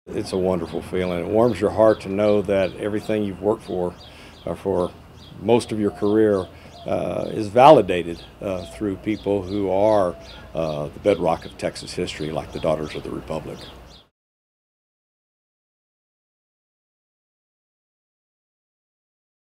It's a wonderful feeling. It warms your heart to know that everything you've worked for most of your career is validated through people who are the bedrock of Texas history, like the Daughters of the Republic.